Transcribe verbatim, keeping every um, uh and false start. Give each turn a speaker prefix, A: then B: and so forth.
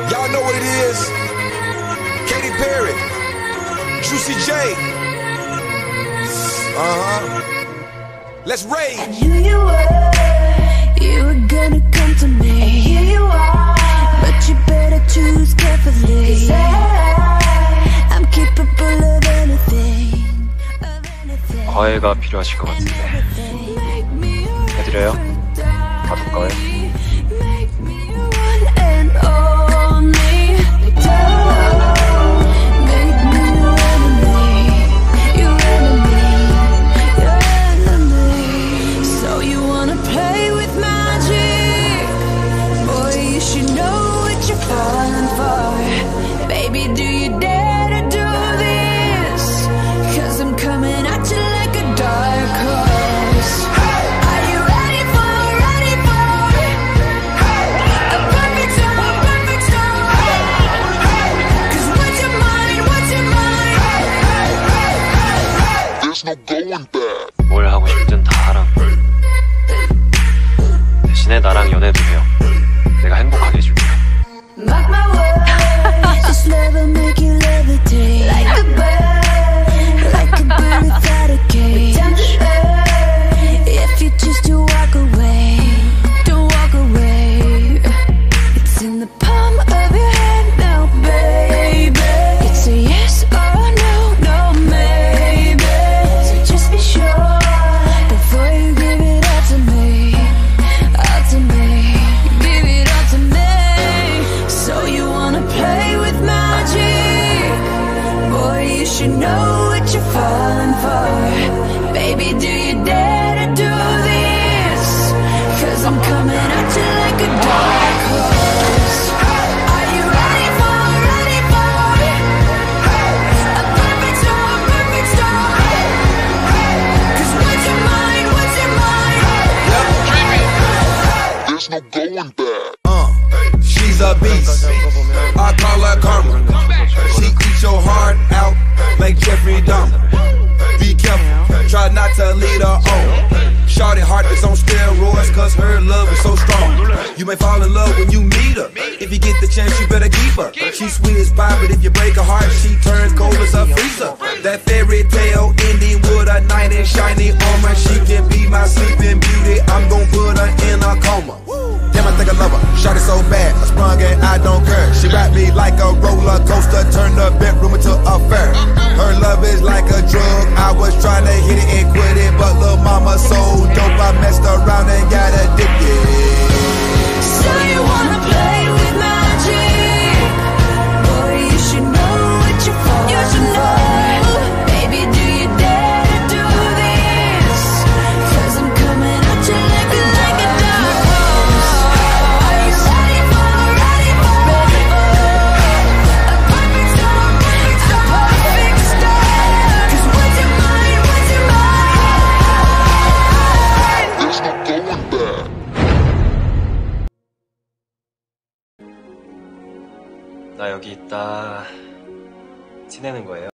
A: Y'all know what it is. Katy Perry, Juicy J. Uh-huh. Let's rage.
B: I knew you were, you were gonna come to me. And here you are, but you better choose carefully. 'Cause I, I'm capable of anything, of anything.
C: 과외가 필요하실 것 같은데 해드려요? 가둘 거예요? 뭘 하고 싶든 다 하라. 대신에 나랑 연애도 해요. 내가 행복하게 해줄게요.
B: Mark my words, this love will make you levitate like a bird, like a bird without a cage. Down to earth, if you choose to walk away, don't walk away. It's in the palm of your hand now, baby. It's a yes or no, no maybe. So just be sure before you give it all to me, all to me. Give it all to me. So you wanna play with magic? Boy, you should know what you're falling for. Baby, do you dare to do this? 'Cause I'm coming at you like a dark horse. Are you ready for, ready for a perfect storm, perfect storm? 'Cause what's your mind, what's your mind?
D: There's no going back.
A: Uh, she's a beast. I call her karma. She eats your heart out like Jeffrey Dahmer. Be careful, try not to lead her on. Shorty heart is on steroids, cause her love is so strong. You may fall in love when you meet her. If you get the chance, you better keep her. She's sweet as pie, but if you break her heart, she turns cold as a freezer. That fairy tale ending with a knight in shiny armor. She can be my sleeping beauty. I'm gon' put her in a coma. Damn, I think I love her. Shorty so bad, I sprung and I don't care. She wrapped me like a roller coaster, turned the bedroom into a fair. Her love is like a drug. I was trying to hit it and quit it, but lil' mama so dope, I messed around and got addicted.
B: So you wanna play with magic? Boy, you should know what you're falling you should know. Baby, do you dare to do this? 'Cause I'm coming at you like a, like a dark horse. Are you ready for, ready for a perfect storm, perfect storm, perfect storm? 'Cause what's your mind, what's your mind?
D: There's no going back.
C: 나 여기 있다. 티내는 거예요?